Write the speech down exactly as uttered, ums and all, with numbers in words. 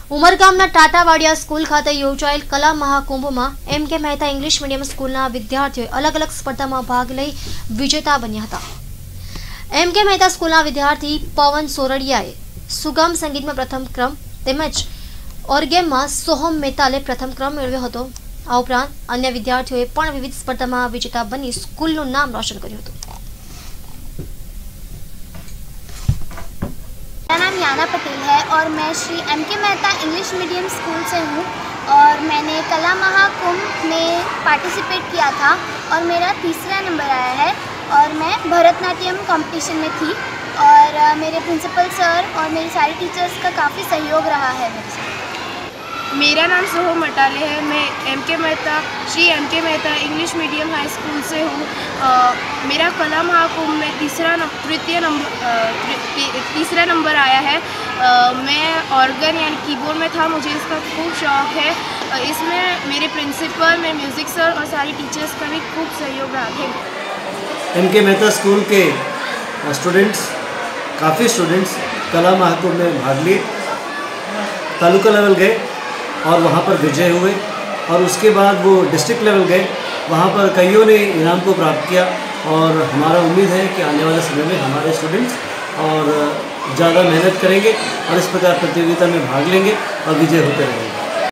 ઉમરગામના ટાટાવાડિયા school ખાતે યોજાયેલ કલા મહાકુંભમાં એમ કે મહેતા ઇંગ્લિશ મીડિયમ સ્કૂલના વિદ્યાર્થીઓએ અલગ અલગ સ્પર્ધામાં ભાગ લઈ વિજેતા બન્યા હતા। એમ કે મહેતા સ્કૂલના વિદ્યાર્થી પવન સોરડિયાએ સુગમ સંગીતમાં પ્રથમ ક્રમ તેમજ ઓર્ગેમમાં સોહમ મેતાલે પ્રથમ ક્રમ મેળવ્યો હતો। આ ઉપરાંત અન્ય વિદ્યાર્થીઓએ પણ વિવિધ સ્પર્ધામાં વિજેતા બની સ્કૂલનું નામ રોશન કર્યું હતું। मेरा नाम याना पटेल है और मैं Shri M K Mehta English medium school से हूँ और मैंने कला महाकुंभ में पार्टिसिपेट किया था और मेरा तीसरा नंबर आया है और मैं भरतनाट्यम कंपटीशन में थी और मेरे प्रिंसिपल सर और मेरे सारे टीचर्स का काफ़ी सहयोग रहा है मेरे साथ। मेरा नाम सोहम मटाले है। मैं M K Mehta Shri M K Mehta English medium high school से हूँ। मेरा कला महाकुंभ में तीसरा तृतीय नंबर तीसरा नंबर आया है। आ, मैं ऑर्गन यानी कीबोर्ड में था, मुझे इसका खूब शौक़ है। इसमें मेरे प्रिंसिपल, मेरे म्यूज़िक सर और सारी टीचर्स का भी खूब सहयोग रहा थे। एम के मेहता स्कूल के स्टूडेंट्स काफ़ी स्टूडेंट्स कला महाकुंभ में भाग लिए, तालुका लेवल गए और वहाँ पर विजय हुए और उसके बाद वो डिस्ट्रिक्ट लेवल गए, वहाँ पर कईयों ने इनाम को प्राप्त किया और हमारा उम्मीद है कि आने वाले समय में हमारे स्टूडेंट्स और ज़्यादा मेहनत करेंगे और इस प्रकार प्रतियोगिता में भाग लेंगे और विजय होते रहेंगे।